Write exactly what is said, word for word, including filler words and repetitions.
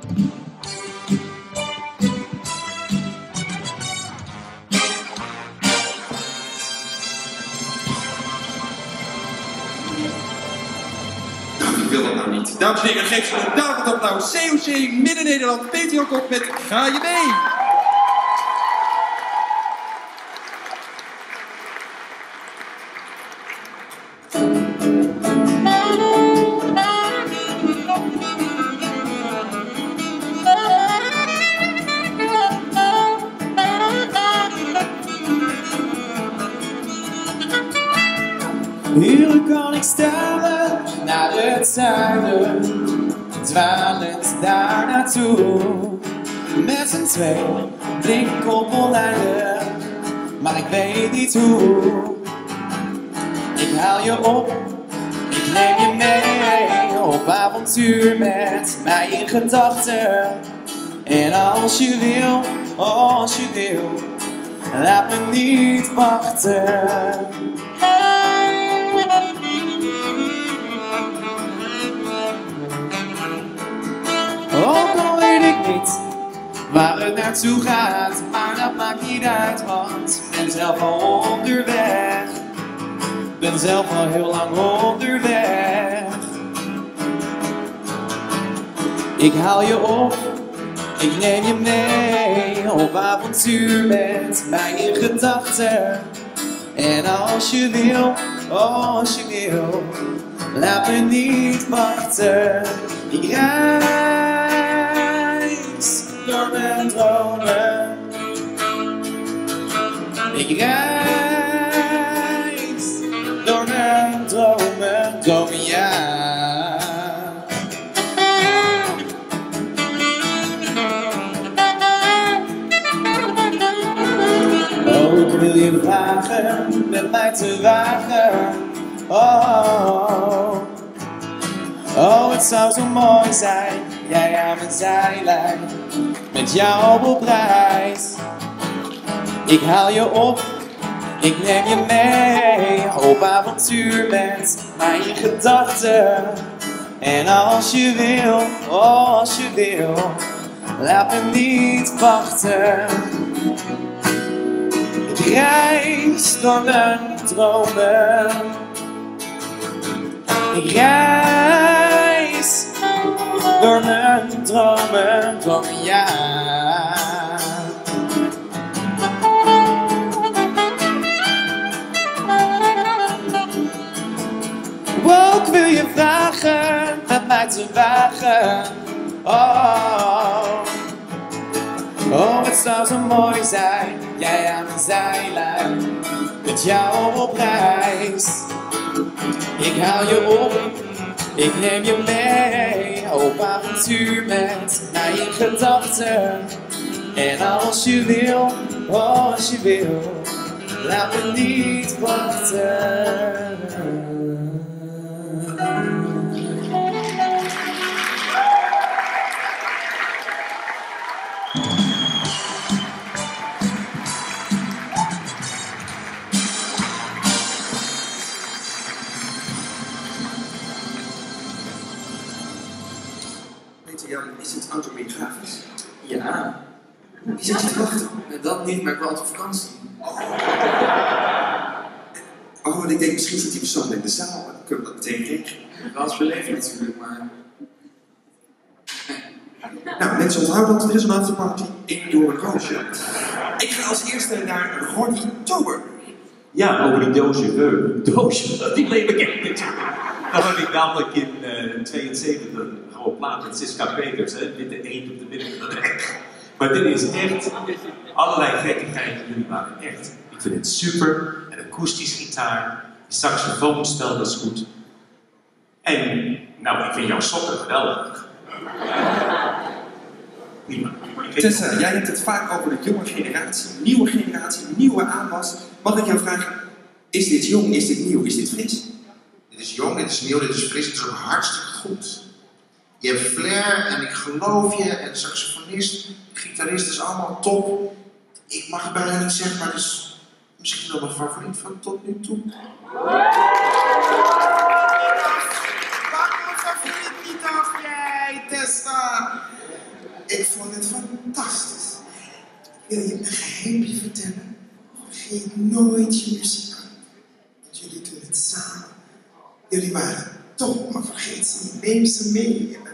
Ik wil dat nou niet. Dames en heren, geef ze een daverend applaus. C O C Midden-Nederland, Peter Jan Kok met Ga je mee? Uren kan ik stellen naar het zuiden, dwalend daar naartoe. Met z'n twee blikkoppellijnen, maar ik weet niet hoe. Ik haal je op, ik neem je mee op avontuur met mij in gedachten. En als je wil, als je wil, laat me niet wachten. Ook al weet ik niet waar het naartoe gaat, maar dat maakt niet uit, want ik ben zelf al onderweg. Ben zelf al heel lang onderweg. Ik haal je op, ik neem je mee op avontuur met mij in gedachten. En als je wil, als je wil, laat me niet wachten. Ik reis door mijn dromen. Ik reis door mijn dromen, dromen ja. Oh, ik wil je vragen met mij te wagen. Oh, oh, het zou zo mooi zijn, jij aan mijn zijlijn, met jou op reis. Ik haal je op, ik neem je mee op avontuur met mij in gedachten. En als je wil, als je wil, laat me niet wachten. Ik reis door mijn dromen. Ik reis door mijn dromen, dromen ja. Wow, ik wil je vragen met mij te wagen. Oh, oh, het zou zo mooi zijn, jij aan mijn zijlijn, met jou op reis. Ik haal je op, ik neem je mee op avontuur met mij in gedachten. En als je wil, als je wil, laat me niet wachten. Jan, is het autobiografisch? Ja. Die zit je te wachten? Dat niet, maar ik wil altijd op vakantie. Oh. Oh, want ik denk misschien zit die persoon in de zaal. Dan kunnen we dat meteen regelen. Wel eens beleven natuurlijk, maar... Nou, mensen onthouden dat er is een afterparty in Door Roosje. Ik ga als eerste naar Ronnie Tober. Ja, over de doosje Veu. Doosje, die bleef bekend natuurlijk. Dat heb ik namelijk in uh, tweeënzeventig gewoon plaat met Siska Peters, hè, witte eend op de binnenkant. Maar dit is echt allerlei gekkigheid. Jullie waren echt. Ik vind het super. En akoestisch gitaar, saxofoonspel, dat is goed. En, nou, ik vind jouw sokken geweldig. Prima. Tessa, jij hebt het vaak over de jonge generatie, nieuwe generatie, nieuwe aanwas. Mag ik jou vragen, is dit jong, is dit nieuw, is dit fris? Dit is jong, dit is nieuw, dit is fris, dit is ook hartstikke goed. Je hebt flair en ik geloof je en saxofonist, gitarist is allemaal top. Ik mag het bijna niet zeggen, maar het is misschien wel mijn favoriet van tot nu toe. Pak mijn favoriet niet af, jij, Tessa! Ik vond het fantastisch. Wil je een geheimje vertellen? Vergeet nooit je muziek aan. Want jullie doen het samen. Jullie waren top, maar vergeet ze niet. Neem ze mee.